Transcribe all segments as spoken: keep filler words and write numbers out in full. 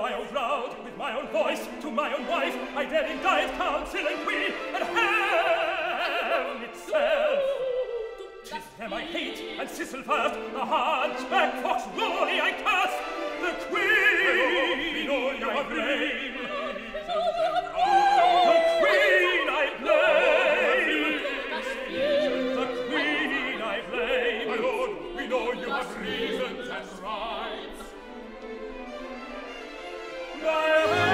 my own crowd, with my own voice, to my own wife, I dare indict council and queen, and heaven itself. 'Tis them I hate, and Cecil first, the hunchback fox glory I curse, the queen, in all your blame. The queen I blame. The queen I blame. My lord, we know you have reasons and rights. My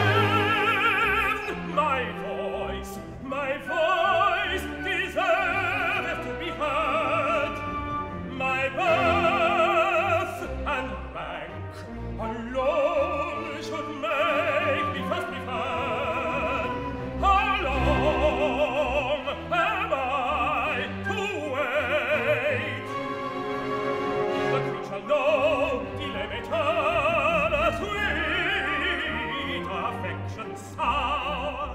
hand, my voice, my voice deserveth to be heard. My birth and rank alone should make me first preferred. How long am I to wait? The queen shall know, delay may turn a sweet affection sour.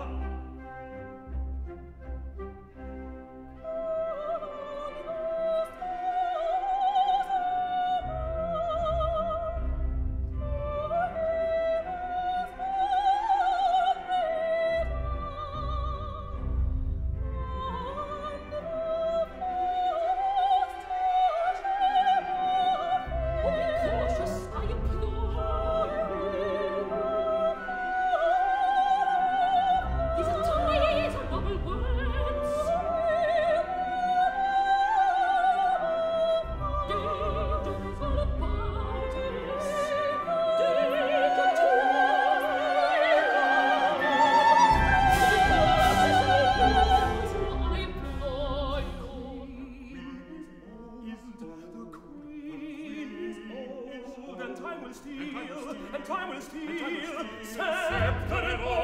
And time will steal, and time will steal, scepter and